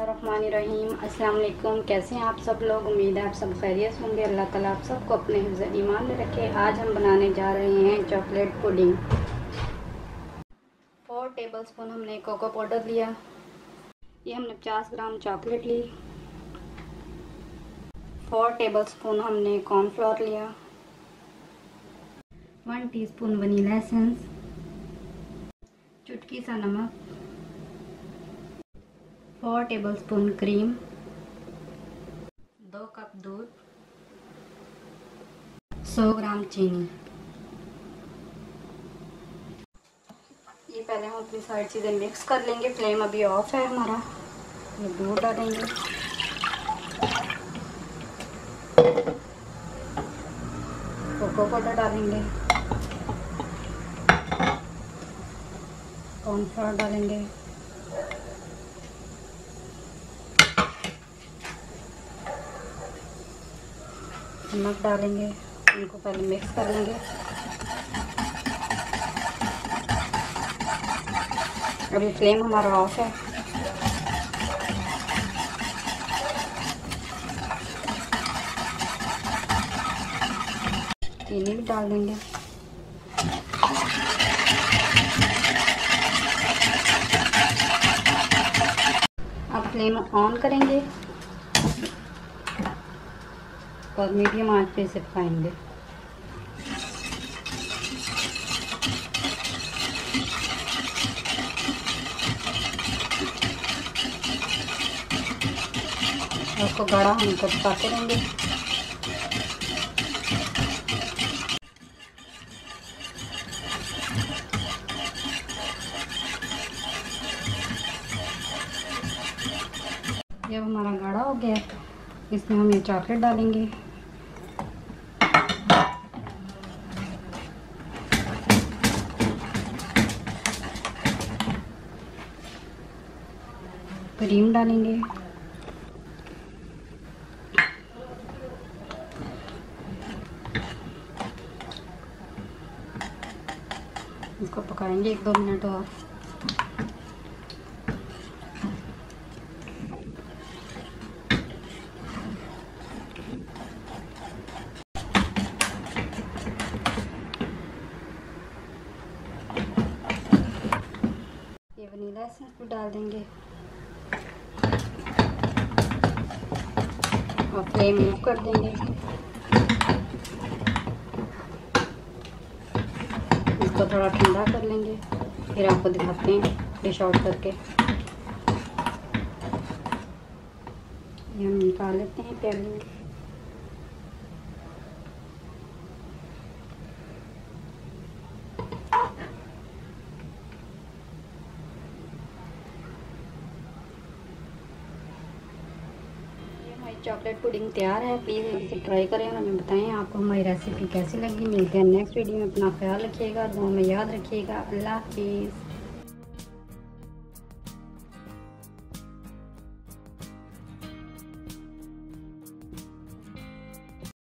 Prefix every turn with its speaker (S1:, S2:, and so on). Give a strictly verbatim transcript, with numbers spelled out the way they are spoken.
S1: बिस्मिल्लाहिर्रहमानिर्रहीम। अस्सलाम वालेकुम। कैसे हैं आप सब लोग? उम्मीद है आप सब खैरियत होंगे। अल्लाह ताला आप सबको अपने हिफ्ज़ ईमान में रखे। आज हम बनाने जा रहे हैं चॉकलेट पुडिंग। फोर टेबलस्पून हमने कोको पाउडर लिया। ये हमने पचास ग्राम चॉकलेट ली। फोर टेबलस्पून हमने कॉर्नफ्लोर लिया। वन टीस्पून वनीला एसेंस, चुटकी सा नमक, फोर टेबलस्पून क्रीम, दो कप दूध, सौ ग्राम चीनी। ये पहले हम अपनी सारी चीज़ें मिक्स कर लेंगे। फ्लेम अभी ऑफ है हमारा। ये दूध डालेंगे, कोको पाउडर डालेंगे, कॉर्नफ्लोर डालेंगे, नमक डालेंगे। इनको पहले मिक्स कर लेंगे। अभी फ्लेम हमारा ऑफ है। चीनी भी डाल देंगे। अब फ्लेम ऑन करेंगे और मीडियम आंच पे इसे पकाएंगे। उसको गाढ़ा हम तक पकाते रहेंगे। जब हमारा गाढ़ा हो गया, इसमें हम ये चॉकलेट डालेंगे। क्रीम डालेंगे, इसको पकाएंगे एक दो मिनट और। ये वनीला एसेंस भी डाल देंगे और फ्लेम ऑफ कर देंगे। इसको थोड़ा ठंडा कर लेंगे, फिर आपको दिखाते हैं डिश आउट करके। ये हम निकाल लेते हैं प्याले में। चॉकलेट पुडिंग तैयार है। प्लीज़ इसे ट्राई करें और हमें बताएं आपको हमारी रेसिपी कैसी लगी। मिलते हैं नेक्स्ट वीडियो में। अपना ख्याल रखिएगा, दुआ में याद रखिएगा। अल्लाह हाफिज़।